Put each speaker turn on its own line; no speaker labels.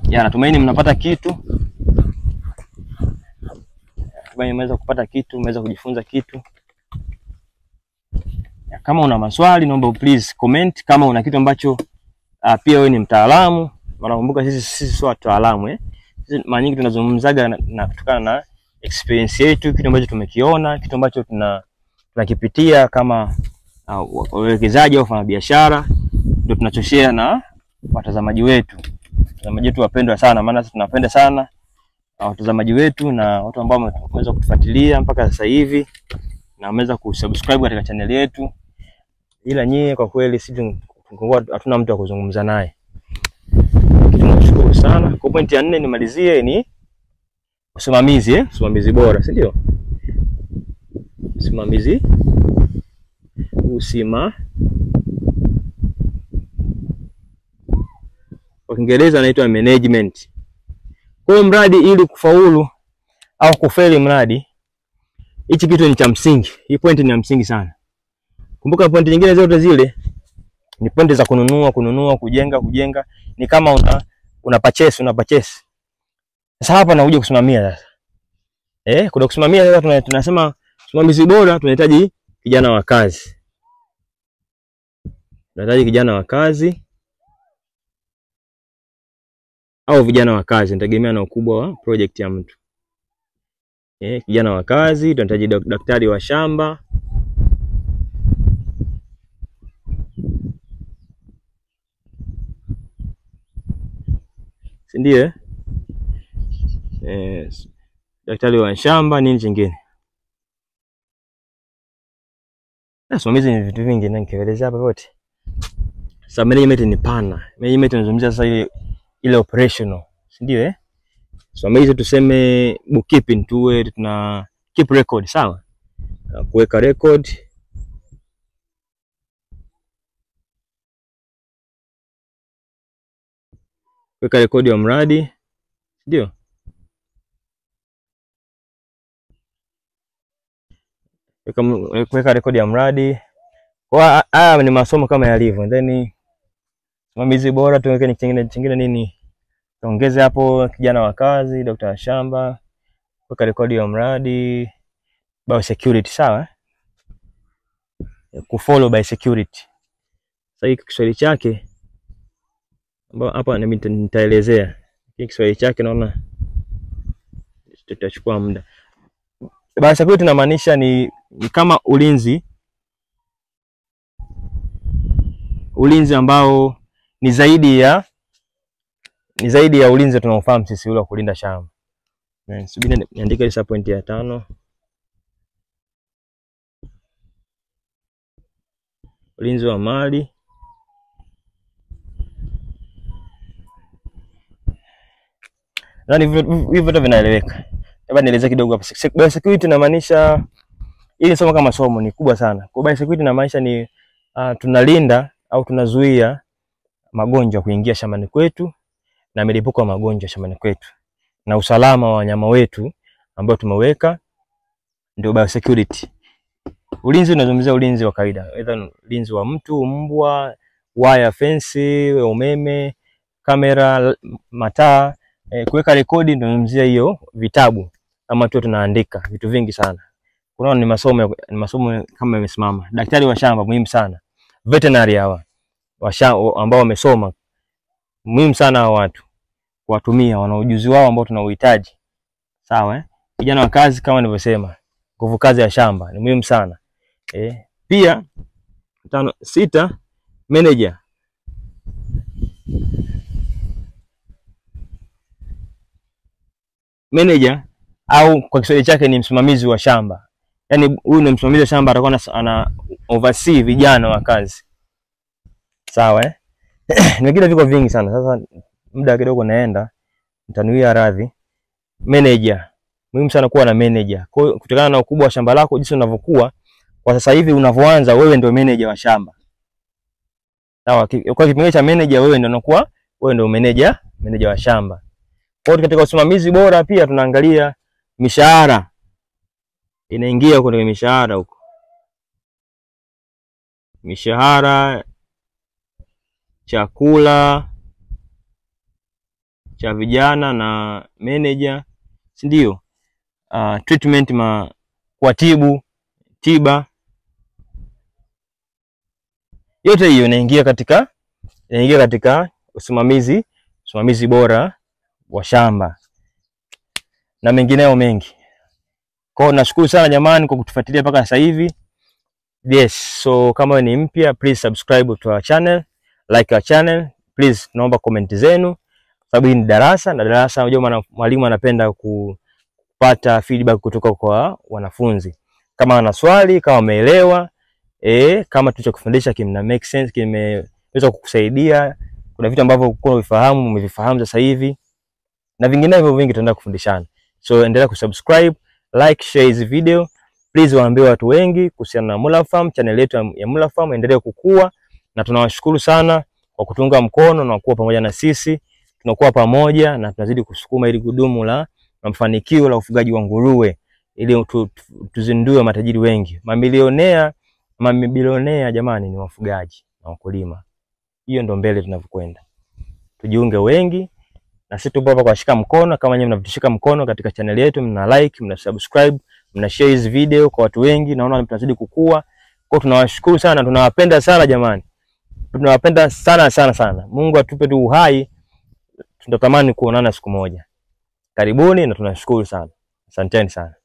Ya, natumaini mnapata kitu. Natumaini mmeweza kupata kitu, mmeweza kujifunza kitu. Ya, kama una maswali naomba please comment. Kama una kitu ambacho pia wewe ni mtaalamu, nakumbuka sisi sio wataalamu Sisi mara nyingi tunazungumzaga na kutokana na experience yetu, kitu ambacho tumekiona, kitu ambacho tunakipitia kama wawekezaji au wafanya biashara, ndio tunachoshare na watazamaji wetu. Watazamaji wetu wapendwa sana, maana sisi tunapenda sana watazamaji wetu na watu ambao wameweza kutufuatilia mpaka sasa hivi na wameweza kusubscribe katika channel yetu. Ila nyie kwa kweli sisi hatuna mtu wa kuzungumza naye. Tunashukuru sana. Kwa point ya 4 nimalizie ni usimamizi, usimamizi bora, si ndio? Usimamizi kwa Kiingereza inaitwa management. Kwa mradi ili kufaulu au kufeli mradi, hichi kitu ni cha msingi. Hii point ni ya msingi sana. Kumbuka point nyingine zote zile ni point za kununua, kujenga. Ni kama una purchase. Sasa hapa nakuja kusimamia sasa. Kuna kusimamia sasa tunasema usimamizi bora tunahitaji kijana wa kazi. Tunahitaji kijana wa kazi au vijana wa kazi, inategemea na ukubwa wa project ya mtu. Kijana wa kazi, tunahitaji daktari wa shamba. Si ndio? Daktari wa shamba, nini kingine? Usimamizi ni vitu vingi na nikielezea hapa wote. Sasa management ni pana. Management tunazungumzia sasa ile operational, si ndio Usimamizi tuseme bookkeeping, tuwe tuna keep record, sawa? Kuweka record. Kuweka rekodi ya mradi, ndio? Kuweka rekodi ya mradi. Kwa haya ni masomo kama yalivyo. Then usimamizi bora tuweke ni kingine nini? Tuongeze hapo kijana wa kazi, daktari wa shamba, kuweka rekodi ya mradi, biosecurity, sawa? Kufollow biosecurity. Sasa hii Kiswahili chake ambao hapa nitaelezea. Hii Kiswahili chake naona tutachukua muda. Biosecurity inamaanisha ni kama ulinzi ambao ni zaidi ya ulinzi tunaofahamu sisi ule wa kulinda shamba. Subiri niandike hiyo point ya 5. Ulinzi wa mali. Nani hivyo vitu vinaeleweka. Labda nieleze kidogo hapa. Biosecurity inamaanisha ili somo kama somo ni kubwa sana. Kwa biosecurity inamaanisha ni tunalinda au tunazuia magonjwa kuingia shambani kwetu na milipuko ya magonjwa shambani kwetu na usalama wa wanyama wetu ambao tumeweka, ndio biosecurity. Ulinzi unazungumzia ulinzi wa kawaida, either ulinzi wa mtu, mbwa, wire fence, umeme, kamera, mataa. Kuweka rekodi ndio tunazungumzia hiyo vitabu ama tu tunaandika vitu vingi sana. Kuna ni masomo kama yamesimama. Daktari wa shamba muhimu sana. Veterinary hawa ambao wamesoma muhimu sana hao watu kuwatumia, wana ujuzi wao ambao tunauhitaji, sawa Kijana wa kazi kama nilivyosema, nguvu kazi ya shamba ni muhimu sana. Pia 6 manager. Manager au kwa Kiswahili chake ni msimamizi wa shamba. Yaani huyu ni msimamizi wa shamba, atakuwa ana oversee vijana wa kazi. Sawa Vingine viko vingi sana. Sasa muda kidogo naenda, nitanuia radhi. Manager. Muhimu sana kuwa na manager. Kwa hiyo kutokana na ukubwa wa shamba lako, jinsi unavyokuwa kwa sasa hivi unavyoanza, wewe ndio manager wa shamba. Sawa Kwa kipengele cha manager wewe ndio manager wa shamba. Kwa hiyo katika usimamizi bora pia tunaangalia mishahara. Inaingia kwenye mishahara huko. Mishahara, chakula, cha vijana na manager, si ndio? Treatment kuatibu, tiba, yote hiyo inaingia katika usimamizi bora wa shamba na mengineyo mengi. Kwa hiyo nashukuru sana jamani kwa kutufuatilia mpaka sasa hivi. Yes, so kama ni mpya, please subscribe to our channel, like our channel, please naomba comment zenu sababu hii ni darasa, na darasa unajua mwalimu anapenda kupata feedback kutoka kwa wanafunzi. Kama ana swali, kama umeelewa, kama tulichokufundisha kimna make sense, kimeweza kukusaidia, kuna vitu ambavyo uko umevifahamu sasa hivi na vinginevyo vingi tutaenda kufundishana. So endelea kusubscribe, like, share hizi video. Please waambie watu wengi kuhusiana na Mulap Farm, channel yetu ya Mulap Farm endelee kukua, na tunawashukuru sana kwa kutunga mkono na kuwa pamoja na sisi. Tunakuwa pamoja na tunazidi kusukuma ili gudumu la mafanikio la ufugaji wa nguruwe ili tuzindue matajiri wengi. Mabilionea jamani ni wafugaji na wakulima. Hiyo ndo mbele tunavyokwenda. Tujiunge wengi na sisi tupo hapa kwa shika mkono. Kama nyinyi mnavyotushika mkono katika channel yetu, mna like, mna subscribe, mna share hizi video kwa watu wengi, naona tunazidi kukua. Kwa tunawashukuru sana, tunawapenda sana jamani. Tunawapenda sana. Mungu atupe tu uhai, tunatamani kuonana siku moja. Karibuni na tunashukuru sana. Asanteni sana.